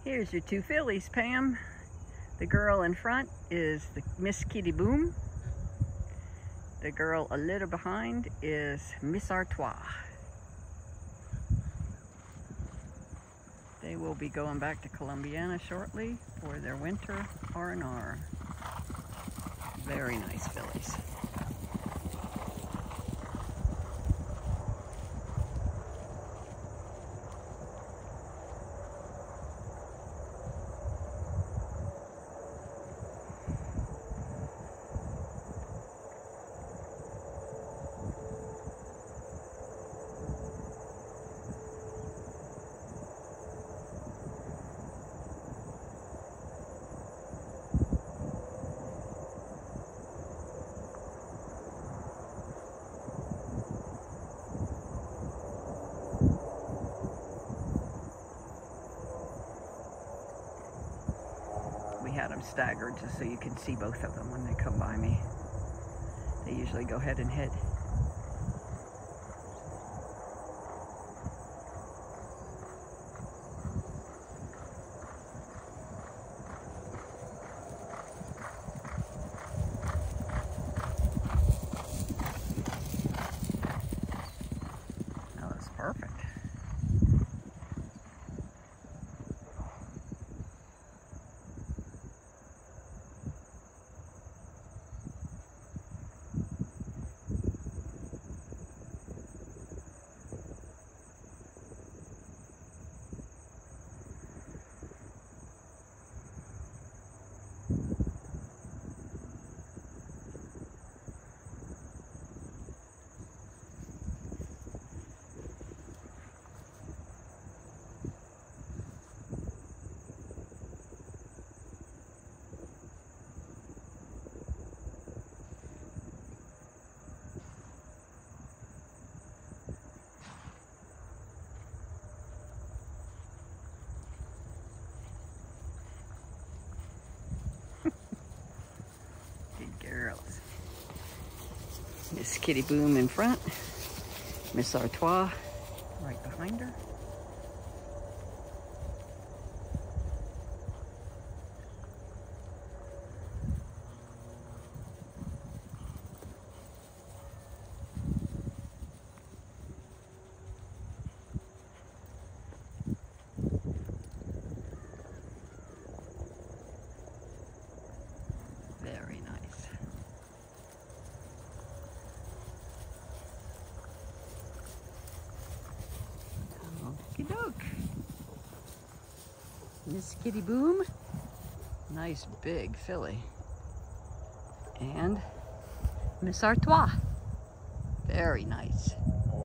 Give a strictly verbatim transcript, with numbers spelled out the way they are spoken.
Here's your two fillies, Pam. The girl in front is the Miss Kitty Boom. The girl a little behind is Miss Artois. They will be going back to Columbiana shortly for their winter R and R. Very nice fillies. Had them staggered just so you can see both of them when they come by me. They usually go head and head. That was perfect. Girls. Miss Kitty Boom in front, Miss Artois right behind her. Very nice. Okie doke. Miss Kitty Boom, nice big filly. And Miss Artois, very nice.